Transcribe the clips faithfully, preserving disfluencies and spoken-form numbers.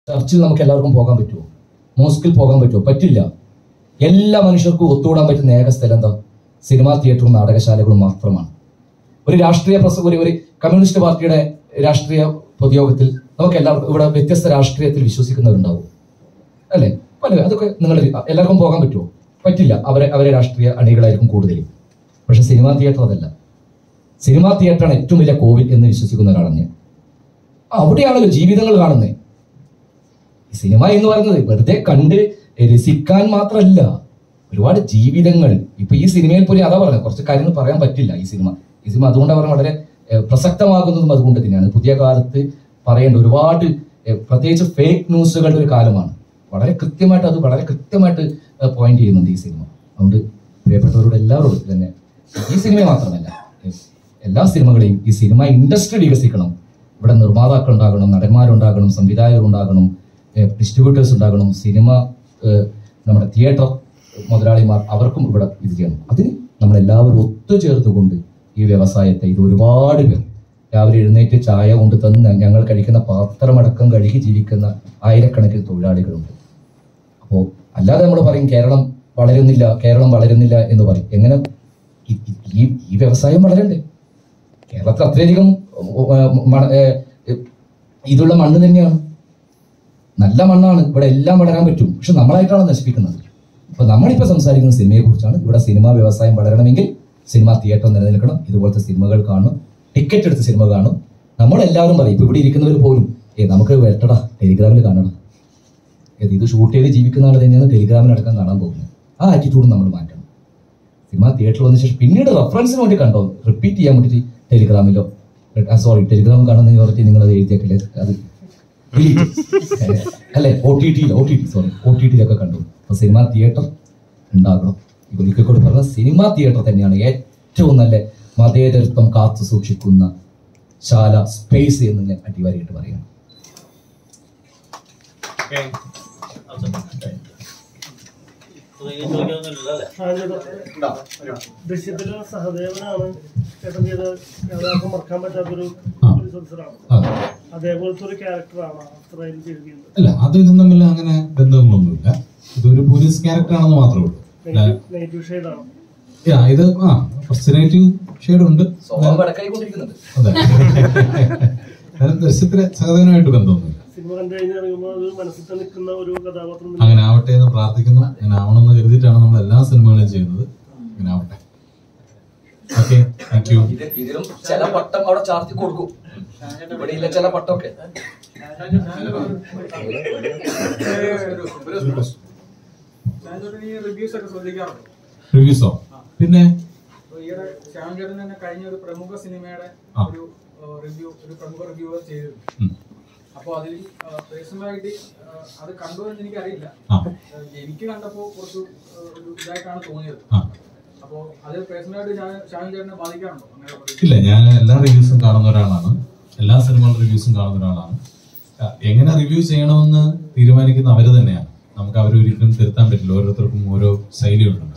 ചർച്ചിൽ നമുക്ക് എല്ലാവർക്കും പോകാൻ പറ്റുമോ? മോസ്കിൽ പോകാൻ പറ്റുമോ? പറ്റില്ല. എല്ലാ മനുഷ്യർക്കും ഒത്തുകൂടാൻ പറ്റുന്ന ഏക സ്ഥലം എന്താ? സിനിമാ തിയേറ്ററും നാടകശാലകളും മാത്രമാണ്. ഒരു രാഷ്ട്രീയ പ്രസ ഒരു ഒരു കമ്മ്യൂണിസ്റ്റ് പാർട്ടിയുടെ രാഷ്ട്രീയ പൊതുയോഗത്തിൽ നമുക്ക് എല്ലാവർക്കും ഇവിടെ വ്യത്യസ്ത രാഷ്ട്രീയത്തിൽ വിശ്വസിക്കുന്നവരുണ്ടാവും അല്ലെ? പല അതൊക്കെ നിങ്ങൾ എല്ലാവർക്കും പോകാൻ പറ്റുമോ? പറ്റില്ല. അവരെ അവരെ രാഷ്ട്രീയ അണികളായിരിക്കും കൂടുതൽ. പക്ഷെ സിനിമാ തിയേറ്റർ അതല്ല. സിനിമാ തിയേറ്ററാണ് ഏറ്റവും വലിയ കോവിൽ എന്ന് വിശ്വസിക്കുന്ന ഒരാളാണ് ഞാൻ. അവിടെയാണല്ലോ ജീവിതങ്ങൾ കാണുന്നത്. സിനിമ എന്ന് പറയുന്നത് വെറുതെ കണ്ട് രസിക്കാൻ മാത്രമല്ല, ഒരുപാട് ജീവിതങ്ങൾ. ഇപ്പൊ ഈ സിനിമയിൽ പോലും അതാ പറഞ്ഞത്, കുറച്ച് കാര്യങ്ങൾ പറയാൻ പറ്റില്ല. ഈ സിനിമ ഈ സിനിമ അതുകൊണ്ട് പറഞ്ഞാൽ വളരെ പ്രസക്തമാകുന്നതും അതുകൊണ്ട് തന്നെയാണ്. പുതിയ കാലത്ത് പറയേണ്ട ഒരുപാട്, പ്രത്യേകിച്ച് ഫേക്ക് ന്യൂസുകളുടെ ഒരു കാലമാണ്. വളരെ കൃത്യമായിട്ട് അത് വളരെ കൃത്യമായിട്ട് പോയിന്റ് ചെയ്യുന്നുണ്ട് ഈ സിനിമ. അതുകൊണ്ട് പ്രിയപ്പെട്ടവരോട് എല്ലാവരോടും തന്നെ ഈ സിനിമ മാത്രമല്ല എല്ലാ സിനിമകളെയും, ഈ സിനിമ ഇൻഡസ്ട്രി വികസിക്കണം. ഇവിടെ നിർമ്മാതാക്കൾ ഉണ്ടാകണം, നടന്മാരുണ്ടാകണം, സംവിധായകരുണ്ടാകണം, ഡിസ്ട്രിബ്യൂട്ടേഴ്സ് ഉണ്ടാകണം, സിനിമ നമ്മുടെ തിയേറ്റർ മുതലാളിമാർ അവർക്കും ഇവിടെ ഇത് ചെയ്യണം. അതിന് നമ്മളെല്ലാവരും ഒത്തുചേർന്നുകൊണ്ട് ഈ വ്യവസായത്തെ, ഇത് ഒരുപാട് പേർ രാവിലെ എഴുന്നേറ്റ് ചായ കൊണ്ട് തന്ന് ഞങ്ങൾ കഴിക്കുന്ന പാത്രമടക്കം കഴുകി ജീവിക്കുന്ന ആയിരക്കണക്കിന് തൊഴിലാളികളുണ്ട്. അപ്പോൾ അല്ലാതെ നമ്മൾ പറയും കേരളം വളരുന്നില്ല, കേരളം വളരുന്നില്ല എന്ന് പറയും. എങ്ങനെ ഈ ഈ വ്യവസായം വളരണ്ടേ? കേരളത്തിൽ അത്രയധികം ഇതുള്ള മണ്ണ് തന്നെയാണ്, നല്ല മണ്ണാണ്, ഇവിടെ എല്ലാം വളരാൻ പറ്റും. പക്ഷെ നമ്മളായിട്ടാണ് നശിപ്പിക്കുന്നത്. അപ്പൊ നമ്മളിപ്പോൾ സംസാരിക്കുന്ന സിനിമയെ കുറിച്ചാണ്. ഇവിടെ സിനിമാ വ്യവസായം വളരണമെങ്കിൽ സിനിമാ തിയേറ്റർ നിലനിൽക്കണം. ഇതുപോലത്തെ സിനിമകൾ കാണും, ടിക്കറ്റ് എടുത്ത് സിനിമ കാണും. നമ്മളെല്ലാവരും പറയും, ഇപ്പൊ ഇവിടെ ഇരിക്കുന്നവർ പോലും ഏ നമുക്ക് വരട്ടടാ, ടെലിഗ്രാമിൽ കാണണം. ഇത് ഷൂട്ട് ചെയ്ത് ജീവിക്കുന്ന ആൾ തന്നെയാണ് ടെലിഗ്രാമിലടക്കം കാണാൻ പോകുന്നത്. ആ ആറ്റിറ്റ്യൂഡ് നമ്മൾ മാറ്റണം. സിനിമ തിയേറ്ററിൽ വന്ന ശേഷം പിന്നീട് റെഫറൻസിന് വേണ്ടി കണ്ടോ, റിപ്പീറ്റ് ചെയ്യാൻ വേണ്ടിയിട്ട് ടെലിഗ്രാമിലോ സോറി ടെലിഗ്രാം കാണുന്ന പറഞ്ഞിട്ട് നിങ്ങൾ അത് എഴുതിയേക്കല്ലേ, അത് അല്ലെ ഒ ടി ടിയിൽ O T T sorry O T ടിയിലൊക്കെ കണ്ടു. അപ്പൊ സിനിമാ തിയേറ്റർ ഉണ്ടാകണം. ഇപ്പൊ ഒരിക്കൽ പറഞ്ഞ സിനിമാ തിയേറ്റർ തന്നെയാണ് ഏറ്റവും നല്ല മതേതരത്വം കാത്തു സൂക്ഷിക്കുന്ന ശാല, സ്പേസ് എന്ന് ഞാൻ അടിവാരിയിട്ട് പറയുന്നു. ദൃശ്യത്തിലെ സഹദേവനാണ് ചേട്ടൻ ചെയ്ത എല്ലാവർക്കും മറക്കാൻ പറ്റാത്തൊരു അതേപോലത്തെ ഒരു ക്യാരക്ടറാണ് അത്രയും ചെയ്തിരിക്കുന്നത്. അല്ല, അത് ഇതും തമ്മിൽ അങ്ങനെ ബന്ധങ്ങളൊന്നുമില്ല. ഇതൊരു പോലീസ് ക്യാരക്ടർ ആണെന്ന് മാത്രമേ ഉള്ളൂ. നെഗറ്റീവ് ഷെയ്ഡാണ് ഇത്. ആ കുറച്ച് നെഗറ്റീവ് ഷെയ്ഡ് ഉണ്ട്. അതെ, ദൃശ്യത്തിലെ സഹദേവനുമായിട്ട് ബന്ധമൊന്നുമില്ല. സിനിമ കണ്ടു കഴിഞ്ഞാൽ മനസ്സിൽ തന്നെ നിൽക്കുന്ന ഒരു കഥാപാത്രം. അങ്ങനെ ആവട്ടെ എന്ന് പ്രാർത്ഥിക്കുന്നു. അങ്ങനെ ആവണമെന്ന് കരുതിയിട്ടാണ് നമ്മൾ എല്ലാ സിനിമകളും ചെയ്യുന്നത്. അങ്ങനെ ആവട്ടെ. Okay, thank you. ഇതിലും ചില പട്ടം അവിടെ ചാർത്തി കൊടുക്കും, ഇവിടെ ഇല്ല ചില പട്ടമൊക്കെ. റിവ്യൂസോ? പിന്നെ കഴിഞ്ഞ ഒരു പ്രമുഖ സിനിമയുടെ ഒരു റിവ്യൂ ഒരു പ്രമുഖ റിവ്യൂവർ ചെയ്തിരുന്നു. അപ്പൊ അതിൽ പേഴ്സണലായിട്ട് അത് കണ്ടു എന്ന് എനിക്കറിയില്ല. എനിക്ക് കണ്ടപ്പോ കുറച്ച് ഇതായിട്ടാണ് തോന്നിയത്. അപ്പോ അത് പേഴ്സണലായിട്ട് ഷാൻ ചേട്ടനെ ബാധിക്കാറുണ്ടോ? ഇല്ല, ഞാൻ എല്ലാ റിവ്യൂസും കാണുന്ന ഒരാളാണ്, എല്ലാ സിനിമകളുടെ റിവ്യൂസും കാണുന്ന ഒരാളാണ്. എങ്ങനെ റിവ്യൂ ചെയ്യണമെന്ന് തീരുമാനിക്കുന്ന അവര് തന്നെയാണ്. നമുക്ക് അവരൊരിക്കലും തിരുത്താൻ പറ്റില്ല. ഓരോരുത്തർക്കും ഓരോ ശൈലിയുണ്ട്.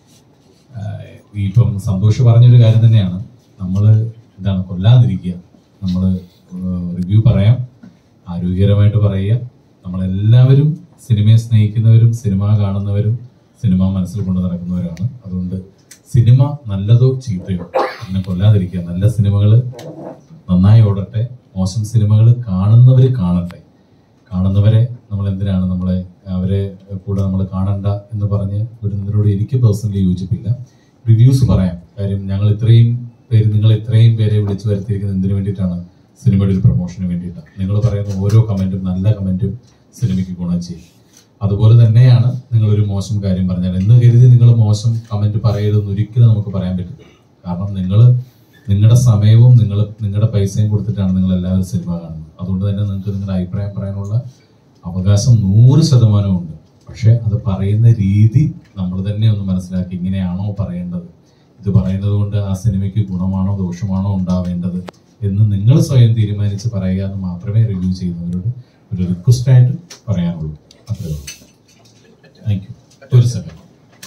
ഇപ്പം സന്തോഷ് പറഞ്ഞൊരു കാര്യം തന്നെയാണ്, നമ്മൾ എന്താണ് കൊല്ലാതിരിക്കുക. നമ്മൾ റിവ്യൂ പറയാം, ആരോഗ്യകരമായിട്ട് പറയുക. നമ്മളെല്ലാവരും സിനിമയെ സ്നേഹിക്കുന്നവരും സിനിമ കാണുന്നവരും സിനിമ മനസ്സിൽ കൊണ്ട് നടക്കുന്നവരാണ്. അതുകൊണ്ട് സിനിമ നല്ലതോ ചീത്തയോ അതിനെ കൊല്ലാതിരിക്കുക. നല്ല സിനിമകൾ നന്നായി ഓടട്ടെ, മോശം സിനിമകൾ കാണുന്നവർ കാണട്ടെ. കാണുന്നവരെ നമ്മൾ എന്തിനാണ് നമ്മളെ അവരെ കൂടെ നമ്മൾ കാണണ്ട എന്ന് പറഞ്ഞ് വിടുന്നതിനോട് എനിക്ക് പേഴ്സണലി യോജിപ്പില്ല. റിവ്യൂസ് പറയാം. കാര്യം ഞങ്ങൾ ഇത്രയും പേര് നിങ്ങൾ ഇത്രയും പേരെ വിളിച്ചു വരുത്തിയിരിക്കുന്നത് എന്തിനു വേണ്ടിയിട്ടാണ്? സിനിമയുടെ ഒരു പ്രൊമോഷന് വേണ്ടിയിട്ടാണ്. നിങ്ങൾ പറയുന്ന ഓരോ കമന്റും നല്ല കമന്റും സിനിമയ്ക്ക് ഗുണം ചെയ്യും. അതുപോലെ തന്നെയാണ് നിങ്ങളൊരു മോശം കാര്യം പറഞ്ഞാൽ എന്ന് കരുതി നിങ്ങൾ മോശം കമന്റ് പറയരുതെന്ന് ഒരിക്കലും നമുക്ക് പറയാൻ പറ്റില്ല. കാരണം നിങ്ങൾ നിങ്ങളുടെ സമയവും നിങ്ങൾ നിങ്ങളുടെ പൈസയും കൊടുത്തിട്ടാണ് നിങ്ങൾ എല്ലാവരും സിനിമ കാണുന്നത്. അതുകൊണ്ട് തന്നെ നിങ്ങൾക്ക് നിങ്ങളുടെ അഭിപ്രായം പറയാനുള്ള അവകാശം നൂറ് ശതമാനവും ഉണ്ട്. പക്ഷെ അത് പറയുന്ന രീതി നമ്മൾ തന്നെ ഒന്ന് മനസ്സിലാക്കി, ഇങ്ങനെയാണോ പറയേണ്ടത്, ഇത് പറയുന്നത് കൊണ്ട് ആ സിനിമയ്ക്ക് ഗുണമാണോ ദോഷമാണോ ഉണ്ടാവേണ്ടത് എന്ന് നിങ്ങൾ സ്വയം തീരുമാനിച്ച് പറയുക എന്ന് മാത്രമേ റിവ്യൂ ചെയ്യുന്നവരോട് ഒരു റിക്വസ്റ്റ് ആയിട്ട് പറയാനുള്ളൂ. അത്രേ ഉള്ളൂ. Thank you. ഒരു സെക്കൻഡ്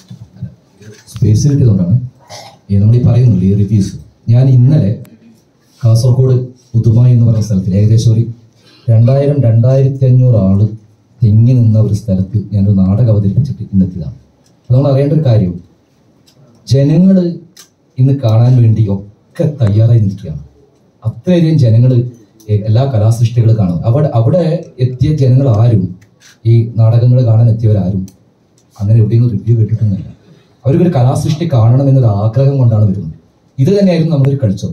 സ്പേസ് കിട്ടിയതുകൊണ്ടാണ് നമ്മൾ ഈ പറയുന്നുള്ളൂ ഈ റിവ്യൂസ്. ഞാൻ ഇന്നലെ കാസർഗോഡ് ഉദുമ എന്ന് പറയുന്ന സ്ഥലത്തിൽ ഏകദേശം ഒരു രണ്ടായിരം രണ്ടായിരത്തി അഞ്ഞൂറ് ആള് തിങ്ങി നിന്ന ഒരു സ്ഥലത്ത് ഞാനൊരു നാടകം അവതരിപ്പിച്ചിട്ട് ഇന്നെത്തിയതാണ്. അത് നമ്മൾ അറിയേണ്ട ഒരു കാര്യം, ജനങ്ങൾ ഇന്ന് കാണാൻ വേണ്ടി ഒക്കെ തയ്യാറായി നിൽക്കുകയാണ്. അത്രയധികം ജനങ്ങൾ എല്ലാ കലാസൃഷ്ടികൾ കാണും. അവിടെ അവിടെ എത്തിയ ജനങ്ങൾ ആരും, ഈ നാടകങ്ങൾ കാണാൻ എത്തിയവരാരും അങ്ങനെ എവിടെയൊന്നും റിവ്യൂ കേട്ടിട്ടൊന്നുമില്ല. അവർക്കൊരു കലാസൃഷ്ടി കാണണം എന്നൊരു ആഗ്രഹം കൊണ്ടാണ് വരുന്നത്. ഇത് തന്നെയായിരുന്നു നമ്മളൊരു കൾച്ചർ.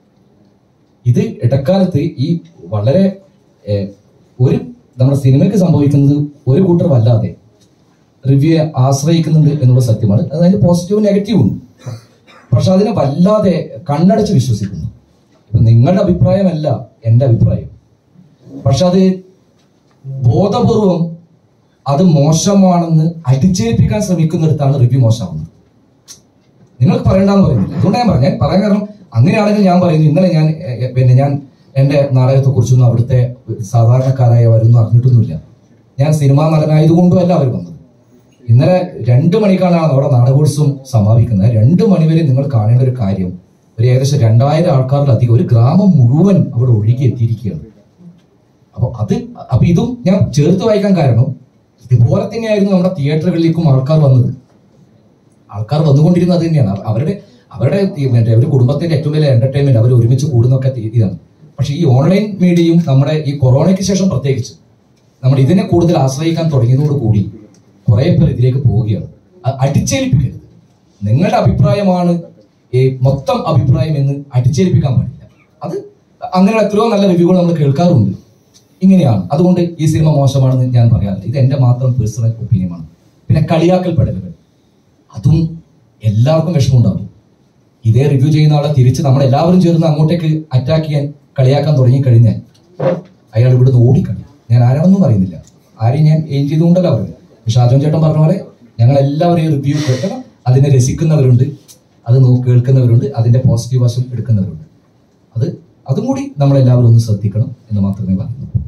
ഇത് ഇടക്കാലത്ത് ഈ വളരെ ഒരു നമ്മുടെ സിനിമയ്ക്ക് സംഭവിക്കുന്നത് ഒരു കൂട്ടർ വല്ലാതെ റിവ്യൂയെ ആശ്രയിക്കുന്നുണ്ട് എന്നുള്ള സത്യമാണ്. അതിന് പോസിറ്റീവും നെഗറ്റീവും ഉണ്ട്. പക്ഷെ അതിനെ വല്ലാതെ കണ്ണടച്ച് വിശ്വസിക്കുന്നു. ഇപ്പൊ നിങ്ങളുടെ അഭിപ്രായമല്ല എൻ്റെ അഭിപ്രായം, പക്ഷെ അത് ബോധപൂർവം അത് മോശമാണെന്ന് അടിച്ചേൽപ്പിക്കാൻ ശ്രമിക്കുന്നിടത്താണ് റിവ്യൂ മോശമാവുന്നത്. നിങ്ങൾക്ക് പറയണ്ടെന്ന് പറയുന്നില്ല, അതുകൊണ്ട് ഞാൻ പറഞ്ഞു. ഞാൻ പറയാൻ കാരണം അങ്ങനെയാണെങ്കിൽ ഞാൻ പറയുന്നു, ഇന്നലെ ഞാൻ പിന്നെ ഞാൻ എൻ്റെ നാടകത്തെ കുറിച്ചൊന്നും അവിടുത്തെ സാധാരണക്കാരായവരൊന്നും അറിഞ്ഞിട്ടൊന്നുമില്ല. ഞാൻ സിനിമാ നടനായതുകൊണ്ടും അല്ല അവർ വന്നത്. ഇന്നലെ രണ്ടു മണിക്കാണ് അവിടെ നാടകോത്സവം സമാപിക്കുന്നത്. രണ്ടു മണിവരെ നിങ്ങൾ കാണേണ്ട ഒരു കാര്യം, ഒരു ഏകദേശം രണ്ടായിരം ആൾക്കാരിലധികം ഒരു ഗ്രാമം മുഴുവൻ അവിടെ ഒഴുകി എത്തിയിരിക്കുകയാണ്. അപ്പൊ അത് അപ്പൊ ഇതും ഞാൻ ചേർത്ത് വായിക്കാൻ കാരണം ഇതുപോലെ തന്നെയായിരുന്നു നമ്മുടെ തിയേറ്ററുകളിലേക്കും ആൾക്കാർ വന്നത്. ആൾക്കാർ വന്നുകൊണ്ടിരുന്നത് അത് തന്നെയാണ്. അവരുടെ അവരുടെ മറ്റേ ഒരു കുടുംബത്തിന്റെ ഏറ്റവും വലിയ എന്റർടൈൻമെന്റ് അവർ ഒരുമിച്ച് കൂടുന്നൊക്കെ ഇതാണ്. പക്ഷെ ഈ ഓൺലൈൻ മീഡിയയും നമ്മുടെ ഈ കൊറോണയ്ക്ക് ശേഷം പ്രത്യേകിച്ച് നമ്മൾ ഇതിനെ കൂടുതൽ ആശ്രയിക്കാൻ തുടങ്ങിയതോടുകൂടി കുറെ പേർ ഇതിലേക്ക് പോവുകയാണ്. അടിച്ചേൽപ്പിക്കരുത്. നിങ്ങളുടെ അഭിപ്രായമാണ് ഈ മൊത്തം അഭിപ്രായം എന്ന് അടിച്ചേൽപ്പിക്കാൻ പാടില്ല. അത് അങ്ങനെ എത്രയോ നല്ല റിവ്യൂകൾ നമ്മൾ കേൾക്കാറുണ്ട്. ഇങ്ങനെയാണ്, അതുകൊണ്ട് ഈ സിനിമ മോശമാണെന്ന് ഞാൻ പറയാറില്ല. ഇത് എൻ്റെ മാത്രം പേഴ്സണൽ ഒപ്പീനിയനാണ്. പിന്നെ കളിയാക്കൽപ്പെടലുകൾ, അതും എല്ലാവർക്കും വിഷമമുണ്ടാകും. ഇതേ റിവ്യൂ ചെയ്യുന്ന ആളെ തിരിച്ച് നമ്മളെല്ലാവരും ചേർന്ന് അങ്ങോട്ടേക്ക് അറ്റാക്ക് ചെയ്യാൻ, കളിയാക്കാൻ തുടങ്ങിക്കഴിഞ്ഞാൽ അയാൾ ഇവിടുന്ന് ഓടിക്കളയും. ഞാൻ ആരാണെന്നും പറയുന്നില്ല, ആരെയും ഞാൻ എയിം ചെയ്തുകൊണ്ടല്ല പറയുന്നത്. പക്ഷെ ഷാജോൻ ചേട്ടൻ പറഞ്ഞ പോലെ ഞങ്ങൾ എല്ലാവരെയും റിവ്യൂ കേൾക്കണം. അതിനെ രസിക്കുന്നവരുണ്ട്, അത് നോക്കി കേൾക്കുന്നവരുണ്ട്, അതിന്റെ പോസിറ്റീവ് വശം എടുക്കുന്നവരുണ്ട്. അത് അതും കൂടി നമ്മളെല്ലാവരും ഒന്ന് ശ്രദ്ധിക്കണം എന്ന് മാത്രമേ പറയുന്നു.